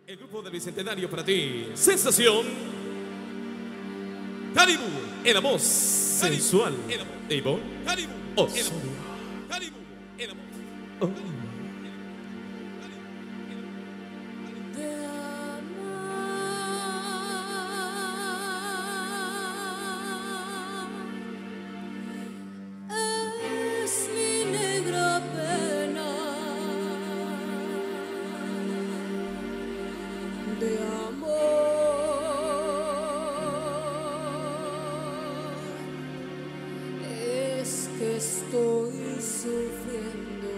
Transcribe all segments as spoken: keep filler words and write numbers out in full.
El grupo del Bicentenario para ti. Sensación. Caribú, el amor sensual de Ivonne Osorio. Caribú, el amor. Oh. De amor, es que estoy sufriendo.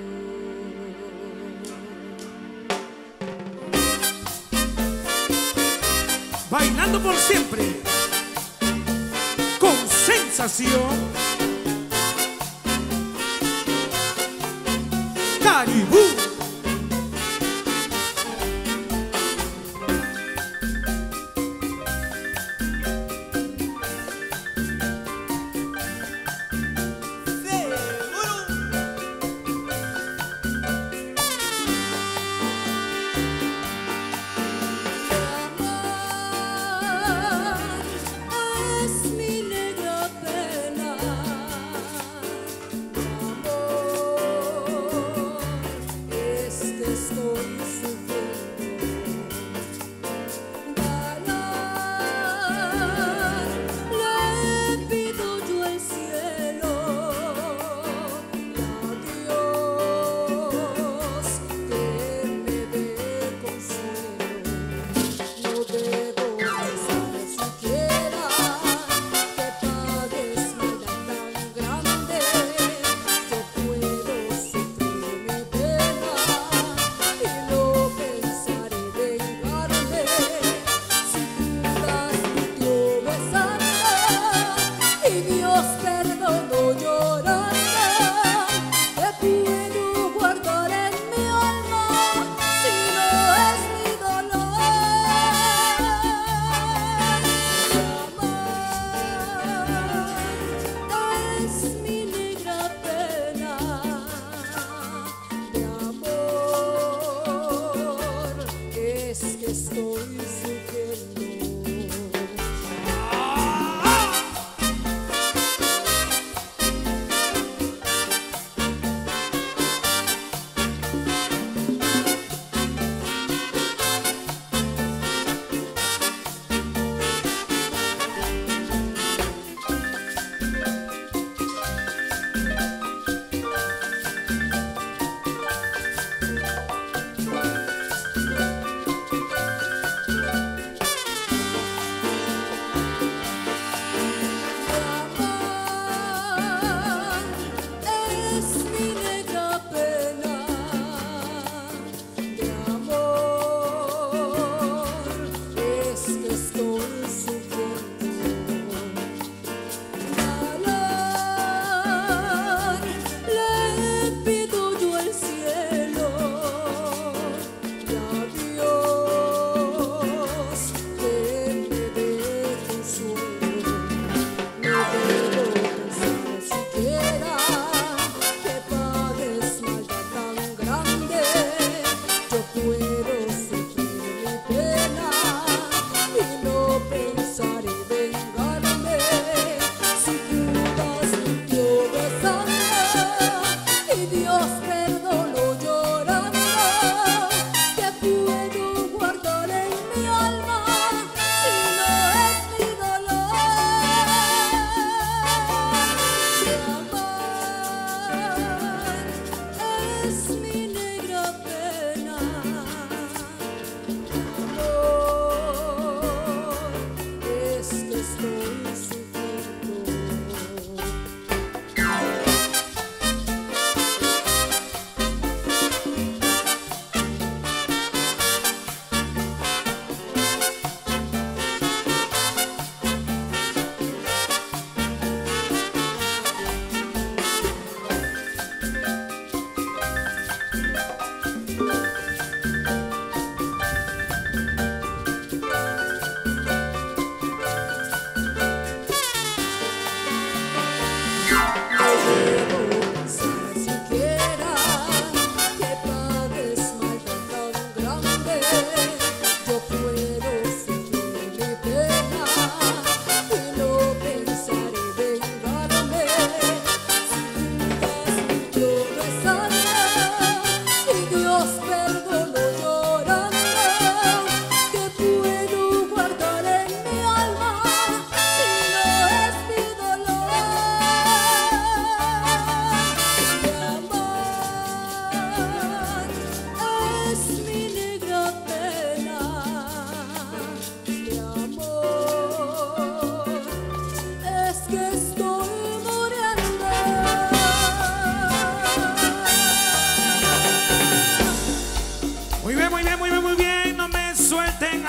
Bailando por siempre, con sensación. Caribú. Estoy sufriendo.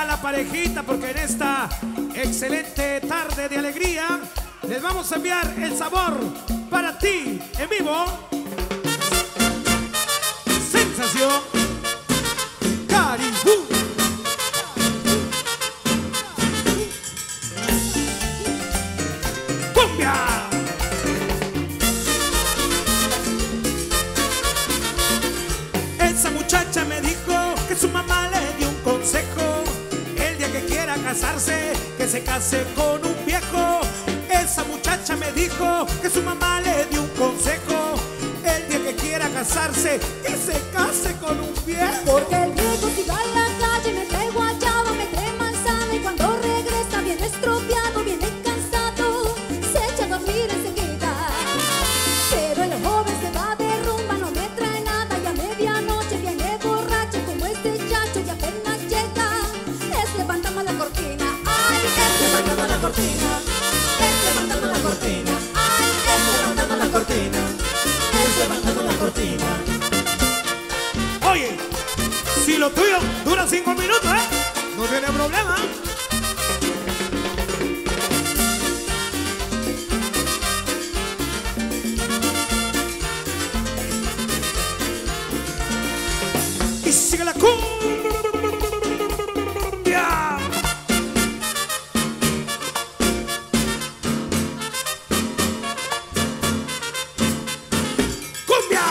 a la parejita porque en esta excelente tarde de alegría les vamos a enviar el sabor para ti en vivo. Sensación Caribú. ¡Cumbia! Esa muchacha me dijo que su mamá le dio un consejo: el día que quiera casarse, que se case con un viejo. Esa muchacha me dijo que su mamá le dio un consejo: el día que quiera casarse, que se case con un viejo. Porque el viejo si va a la calle me trae guayaba, me trae manzana, y cuando regresa viene estropeado, viene cansado, se echa a dormir enseguida. Pero el joven se va de rumba, no me trae nada, y a medianoche viene borracho como este chacho y apenas llega, es levantando la cortina. Ay, es levantando la cortina, es levantando la cortina. Ay, es levantando la cortina, es levantando la cortina. Oye, si lo tuyo dura cinco minutos, ¿eh? No tiene problema. Y sigue la cumbia. ¡Cumbia!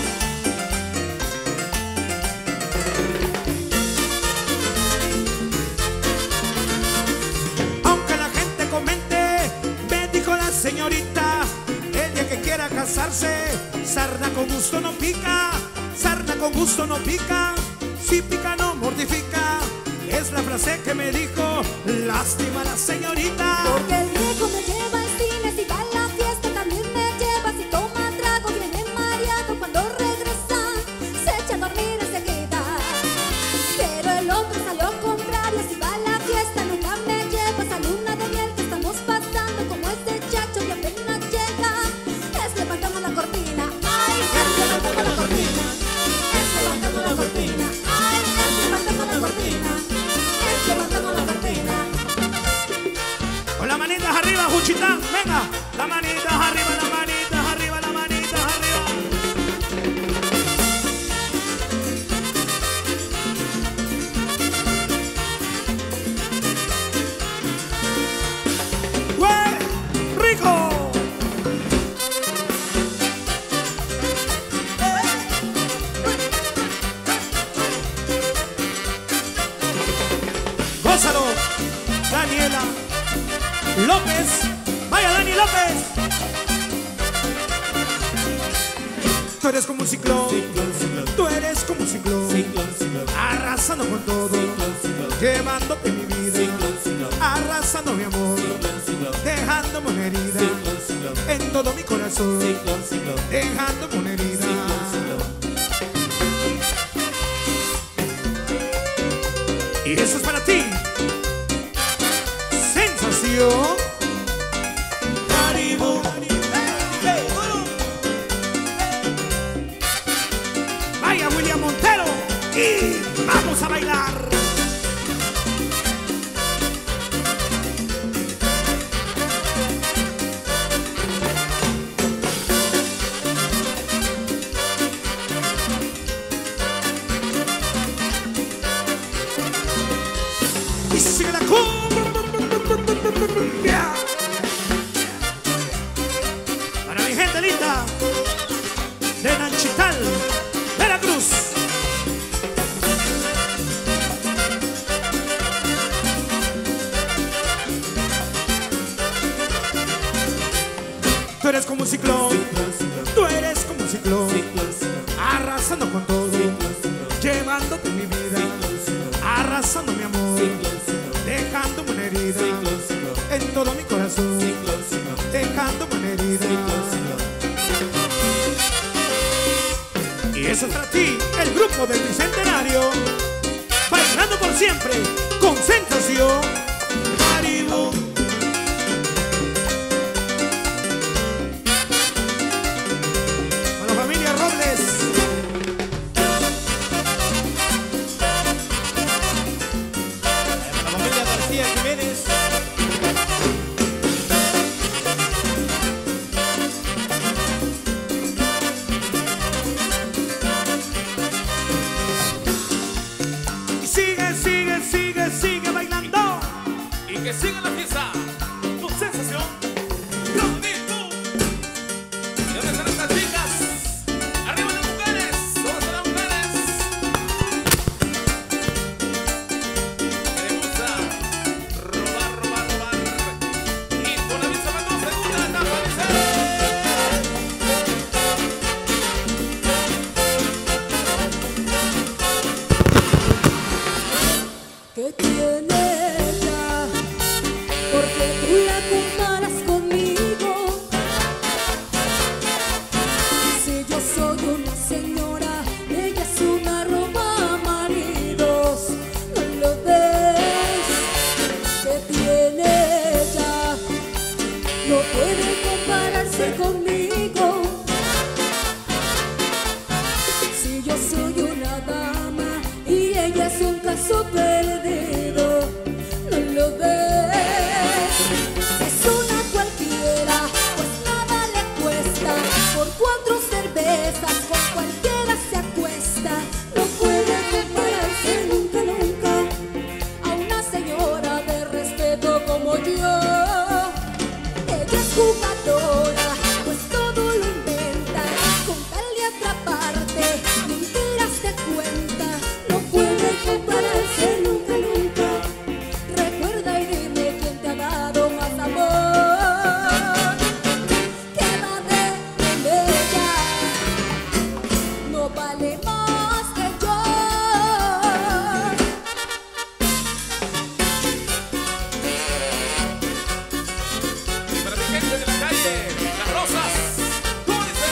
Aunque la gente comente, me dijo la señorita, el día que quiera casarse, sarna con gusto no pica, sarna con gusto no pica, si pica no mortifica. Es la frase que me dijo, lástima la señorita. Porque el viejo me lleva al cine, si va a la fiesta también me lleva, si toma trago viene mareado, cuando regresa se echa a dormir enseguida. Pero el otro salió contrario, si va a la fiesta nunca me lleva, esa luna de miel que estamos pasando como este chacho y apenas llega, es levantando la cortina. Ay, es levantando la cortina, es levantando la cortina. Ay, es levantando la cortina, es levantando la cortina. Con las manitas arriba, Juchitán, venga. Las manitas arriba, las manitas arriba, las manitas arriba. ¡Güey! ¡Rico! Gózalo, Daniela López. Vaya, Dani López. Tú eres como un ciclón, tú eres como un ciclón, arrasando con todo, llevándote mi vida, arrasando mi amor, dejándome una herida en todo mi corazón, dejándome una herida. Y eso es para ti. Sensación Caribú. Vaya William Montero y vamos a bailar. Y sigue la cumbia. Para mi gente linda de Nanchital, Veracruz. Tú eres como un ciclón, tú eres como un ciclón, arrasando con todo, llevándote mi vida, arrasando mi amor, dejándome una herida en todo mi corazón, dejándome una herida. Y eso es para ti, el grupo del Bicentenario, bailando por siempre, con Sensación Caribú. Con la familia Robles. que siga la fiesta con sensación. ¡Conmigo! ¿Y dónde están estas chicas? ¡Arriba las mujeres! ¿Dónde están las mujeres? Que le gusta robar, robar, robar. Y por la vista más dos segunda etapa dice. ¿Qué tiene ella? Porque tú la comparas conmigo. Si yo soy una señora, ella es una roba maridos. ¿No lo ves? ¿Qué tiene ella? No puede compararse conmigo. Si yo soy una dama y ella es un caso perdido, ¿no lo ves? Es una cualquiera, pues nada le cuesta. Por cuatro cervezas con cualquiera se acuesta. No puede compararse nunca, nunca a una señora de respeto como yo. Ella es jugadora, pues todo lo inventa con tal de atraparte, mentiras te cuenta. No puede compararse nunca, nunca. Recuerda y dime quién te ha dado más amor. Quédate con ella, no vale más que yo. Para mi gente de la calle, las rosas, ¿cómo dice?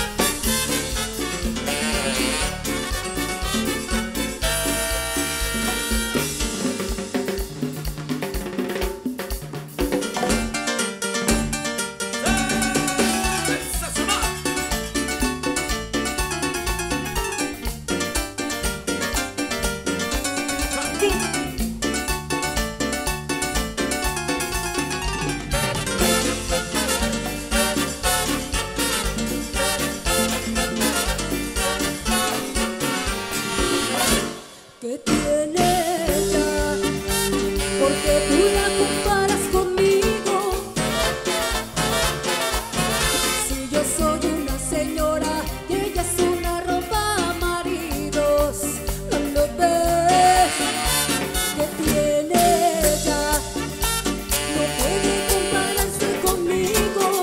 Sensacional. ¿Qué tiene ella? Porque tú la comparas conmigo. Si yo soy una señora y ella es una roba maridos, ¿no lo ves? ¿Qué tiene ella? No puede compararse conmigo.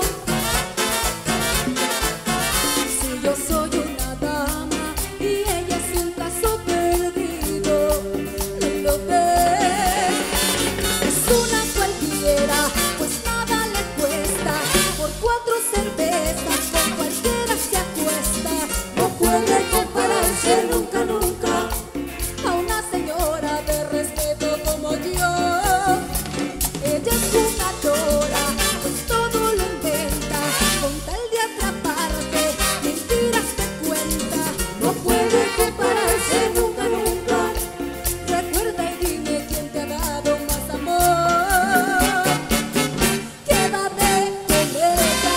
Si yo soy una dama y ella es un caso perdido, ¿no lo ves? Es una cualquiera, pues nada le cuesta. Por cuatro cervezas con cualquiera se acuesta. No puede compararse nunca, nunca a una señora de respeto como yo. Ella es jugadora, pues todo lo inventa con tal de atraparte, mentiras te cuenta. No puede compararse nunca, nunca. Recuerda y dime quién te ha dado más amor. Quédate con ella,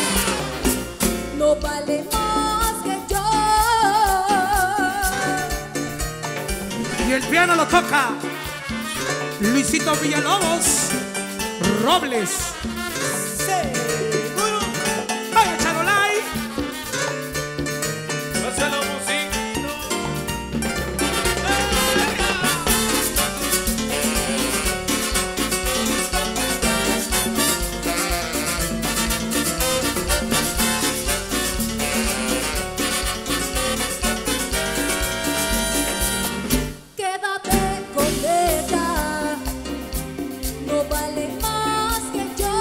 no vale más que yo. Y el piano lo toca Luisito Villalobos Robles. Seguro. Vaya Charolay. Hacia la música. Quédate con ella, no vale más que yo.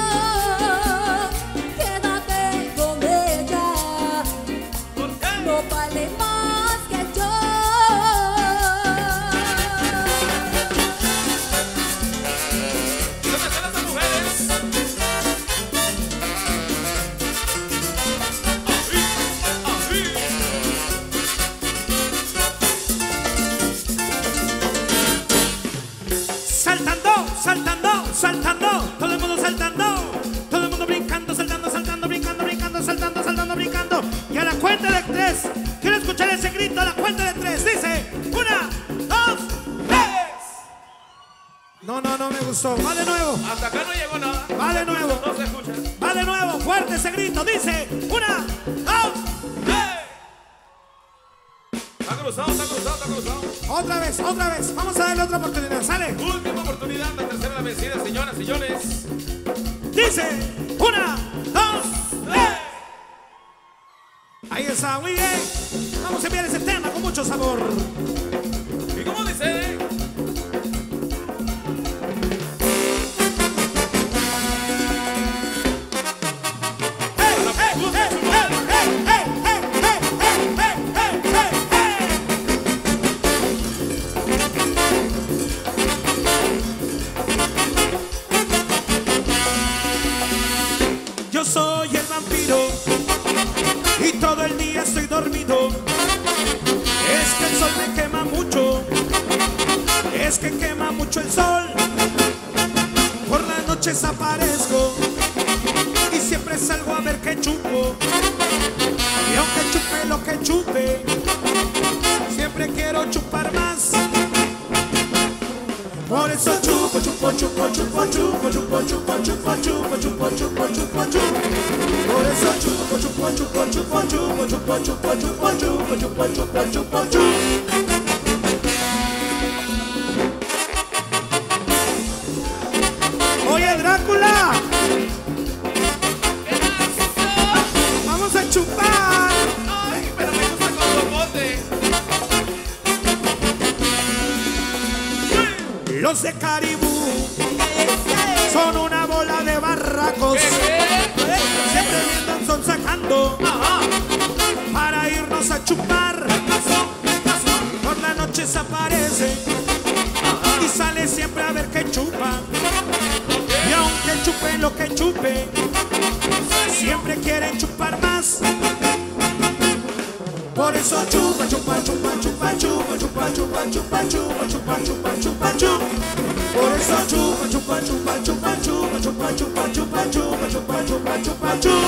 Quédate con ella, ¿Por qué? no vale más que yo. ¿Y dónde están las mujeres? Ahí, ahí. Saltando, saltando, saltando, todo el mundo saltando, todo el mundo brincando, saltando, saltando, brincando, brincando, saltando, saltando, brincando. Y a la cuenta de tres, quiero escuchar ese grito a la cuenta de tres. Dice, una, dos, tres. No, no, no me gustó. Va de nuevo. Hasta acá no llegó nada. Va de nuevo. No se escucha. Va de nuevo. Fuerte ese grito. Dice, una, dos. ¡Hey! Está cruzado, está cruzado, está cruzado. Otra vez, otra vez. Vamos a darle otra oportunidad. Sale. Última oportunidad, la tercera la vencida, señoras y señores. Dice, una, dos, tres. Ahí está, muy bien. Vamos a enviar ese tema con mucho sabor. ¿Y cómo dice? Yo soy el vampiro y todo el día estoy dormido. Es que el sol me quema mucho, es que quema mucho el sol. Por las noches aparezco y siempre salgo a ver qué chupo. Y aunque chupe lo que chupe, siempre quiero chupar más. Por eso chupo, chupo, chupo, chupo, chupo, chupo, chupo, chupo, chupo, chupo, chupo, chupo, chupo. Por eso chupo, chupo, chupo, chupo, chupo, chupo, chupo, chupo, chupo, chupo, chupo, chupo, chupo. Oye, Drácula, vamos a chupar. Ay, pero me gusta con popote. Los de Caribú son una bola de barracos. Siempre me andan sonsacando para irnos a chupar. Por la noche se aparece y sale siempre a ver qué chupa. Y aunque chupe lo que chupe, siempre quieren chupar más. Por eso chupa, chupa, chupa, chupa, chupa, chupa, chupa, chupa, chupa, chupa, chupa, chupa, chupa. Por eso chupa, chupa, chupa, chupa, chupa, chupa, chupa, chupa, chupa, chupa, chupa, chupa, chupa.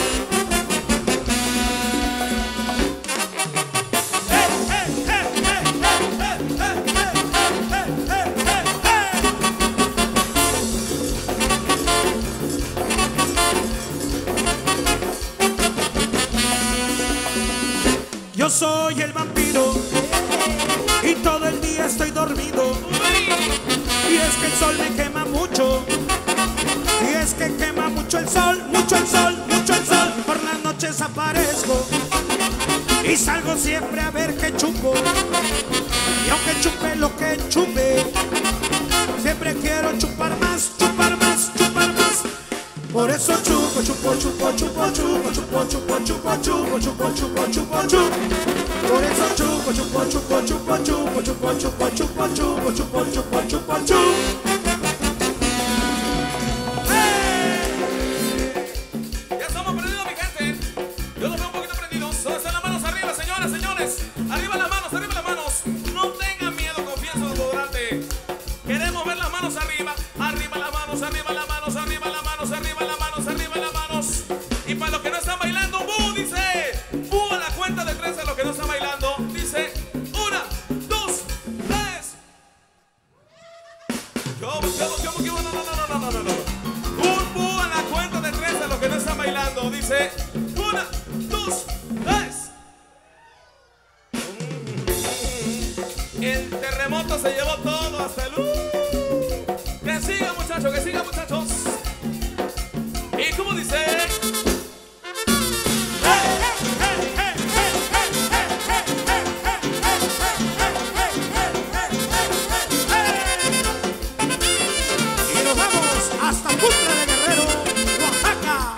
Yo soy el vampiro y todo el día estoy dormido. Y es que el sol me quema mucho. Y es que quema mucho el sol, mucho el sol, mucho el sol. Por las noches aparezco y salgo siempre a ver qué chupo. Y aunque chupe lo que chupe, siempre quiero chupar más, chupar más, chupar más. Por eso chupo, chupo, chupo, chupo, chupo, chupo, chupo, chupo, chupo, chupo, chupo, chupo, chupo. Por eso chupo, chupo, chupo, chupo, chupo, chupo, chupo, chupo, chupo, chupo, chupo, chupo, chupo. Ya estamos prendidos, mi gente. Yo los veo un poquito prendidos. Todas están las manos arriba, señoras, señores. Arriba las manos, arriba las manos. No tengan miedo, confía en su desodorante. Queremos ver las manos arriba. Arriba las manos, arriba las manos, arriba las manos, arriba las manos, arriba las manos. Y para los que no están bailando, ¡bu! Dice, ¡bu! A la cuenta de tres de los que no están bailando. Dice, una, dos, tres. ¿Cómo, cómo, cómo, cómo? No, no, no, no, no, no, no. Un ¡bu! A la cuenta de tres de los que no están bailando. Dice, una, dos, tres. El terremoto se llevó todo hasta el... Uh. Que siga, muchachos, que siga, muchachos. ¿Y cómo dice? Y nos vamos hasta Cutra de Guerrero, Oaxaca.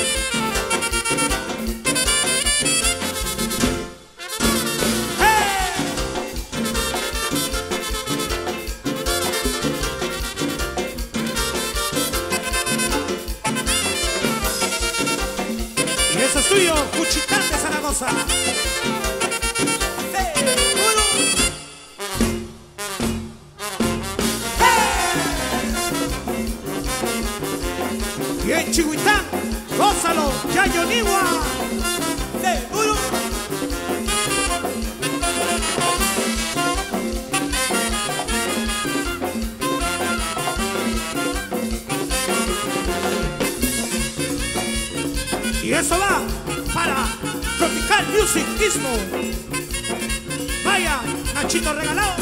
Y eso es tuyo, Cuchitán de Zaragoza. Y en Chihuitán, gózalo, Yayonigua. Seguro. Y eso va para Tropical Music Ismo. Vaya, Nachito regalado.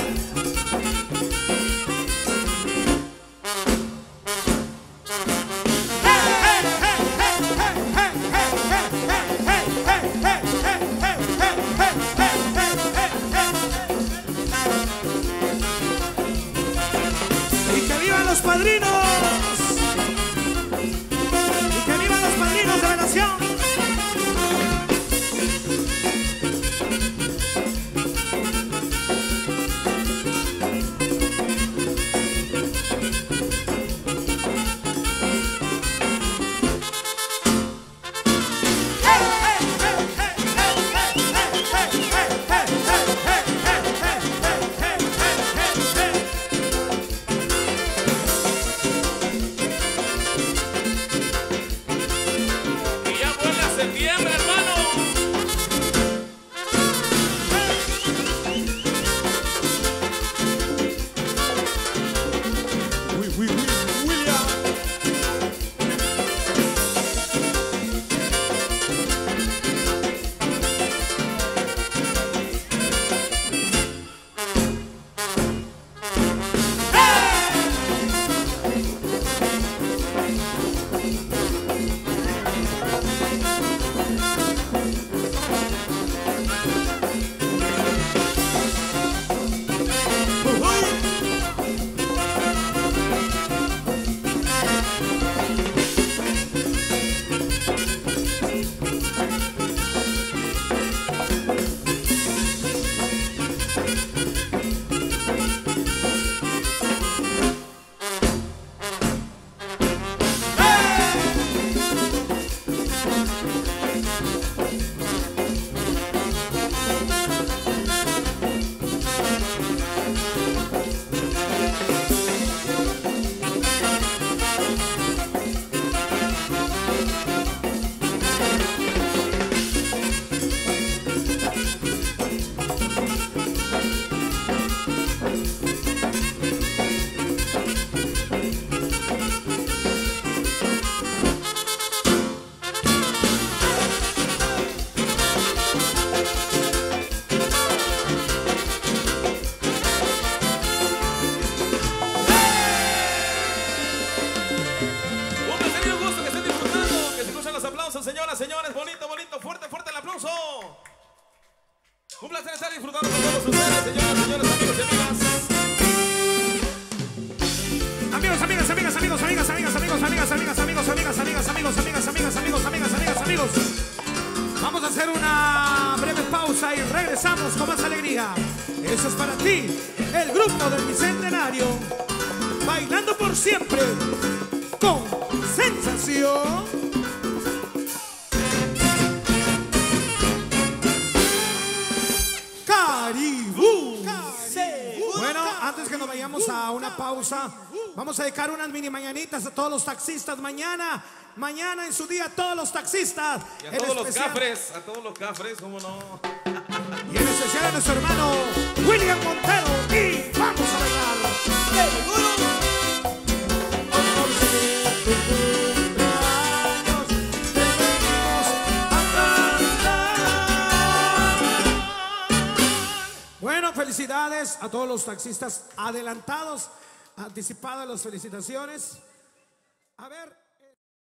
Y que vivan los padrinos. Y que vivan los padrinos de la nación. Señoras, señores, bonito, bonito, fuerte, fuerte el aplauso. Un placer estar disfrutando con todos ustedes, señoras, señores, amigos y amigas. Amigos, amigas, amigas, amigos, amigas, amigas, amigos, amigas, amigas, amigos, amigas, amigas, amigos, amigas, amigas, amigos, amigas, amigas, amigos. Vamos a hacer una breve pausa y regresamos con más alegría. Eso es para ti, el grupo del Bicentenario, bailando por siempre con sensación. Bueno, antes que nos vayamos a una pausa, vamos a dedicar unas mini mañanitas a todos los taxistas. Mañana, mañana en su día, a todos los taxistas. Y a todos los cafres, a todos los cafres, cómo no. Y en especial a nuestro hermano William Montero. Y vamos a bailar. ¡Seguro! Bueno, felicidades a todos los taxistas adelantados, anticipadas las felicitaciones. A ver.